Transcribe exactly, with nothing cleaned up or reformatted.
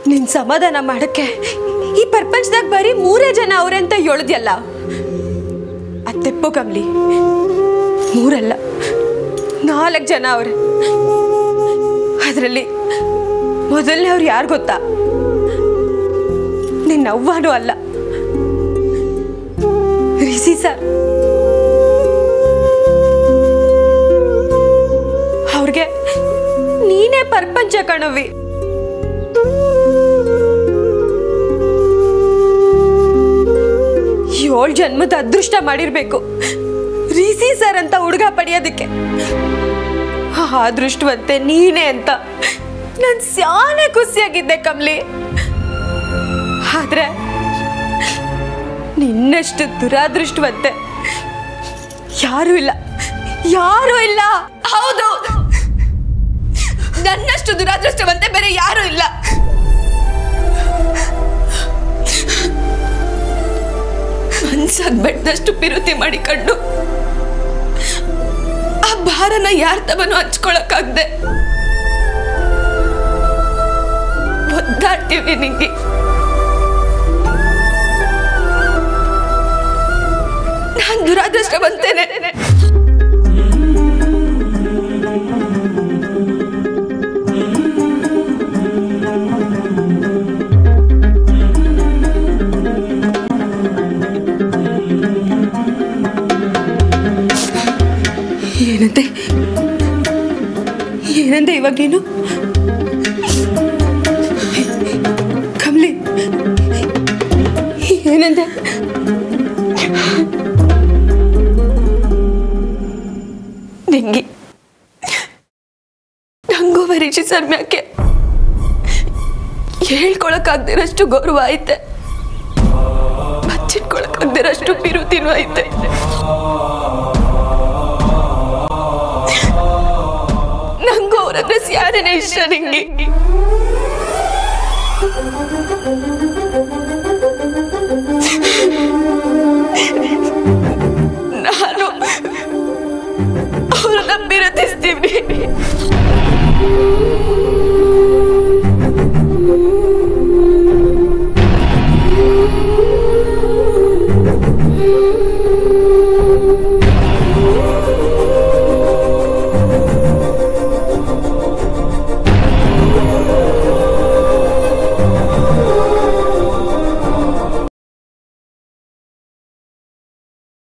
ನಿನ್ ಸಮಾಧಾನ ಮಾಡಕ್ಕೆ ಈ ಪ್ರಪಂಚದಾಗ ಬರೀ ಮೂರೇ ಜನ ಅವ್ರೆ ಅಂತ ಹೇಳಿದ್ಯಲ್ಲ, ಅತ್ತೆಪ್ಪು ಕಮ್ಲಿ. ಮೂರಲ್ಲ, ನಾಲ್ಕು ಜನ ಅವ್ರೆ. ಅದರಲ್ಲಿ ಮೊದಲನೇ ಅವ್ರು ಯಾರು ಗೊತ್ತಾ? ನಿನ್ನ ಅವ್ವನೂ ಅಲ್ಲ, ರಿಷಿ ಸರ್. ಅವ್ರಿಗೆ ನೀನೇ ಪ್ರಪಂಚ ಕಣವಿ. ಏಳು ಜನ್ಮದ ಅದೃಷ್ಟ ಮಾಡಿರ್ಬೇಕು ರಿಷಿ ಸರ್ ಅಂತ ಹುಡುಗ ಪಡೆಯೋದಕ್ಕೆ. ಆ ಅದೃಷ್ಟವಂತೆ ನೀನೇ ಅಂತ ನಾನು ಸ್ಯಾನೆ ಖುಷಿಯಾಗಿದ್ದೆ ಕಮ್ಲಿ. ಆದ್ರೆ ನಿನ್ನಷ್ಟು ದುರಾದೃಷ್ಟವಂತೆ ಯಾರೂ ಇಲ್ಲ, ಯಾರೂ ಇಲ್ಲ. ಹೌದು, ನನ್ನಷ್ಟು ದುರಾದೃಷ್ಟವಂತೆ ಬೇರೆ ಯಾರೂ ಇಲ್ಲ. ಮನ್ಸಾಗ್ ಬೆಟ್ಟದಷ್ಟು ಪಿರುತಿ ಮಾಡಿಕೊಂಡು ಆ ಭಾರನ ಯಾರ ತವನು ಹಂಚ್ಕೊಳಕ್ಕಾಗ್ದೆ ಒದ್ದಾಡ್ತೀವಿ ನಿಂಗೆ. ನಾನ್ ದುರಾದೃಷ್ಟವಂತೇನೆ. ಏನಂತೆ ಏನಂದೆ ಇವಾಗ ನೀನು? ಕಮ್ಲಿ ಏನಂದೆ? ನಿಂಗೆ ನಂಗೂ ರಿಷಿ ಸರ್ ಮ್ಯಾಕೆ ಹೇಳ್ಕೊಳಕ್ಕಾಗ್ದಿರಷ್ಟು ಗೌರವ ಐತೆ, ಬಚ್ಚಿಟ್ಕೊಳಕ್ಕಾಗ್ದಿರಷ್ಟು ಪಿರುತಿನೂ ಐತೆ. ನಂಗೂ ಅವ್ರಂದ್ರೆ ಸ್ಯಾನೇನೆ ಇಷ್ಟ ನಿಂಗೆ. ನಾನು ಅವ್ರನ್ನ ಬಿರುತ್ತಿಸ್ತೀವಿ.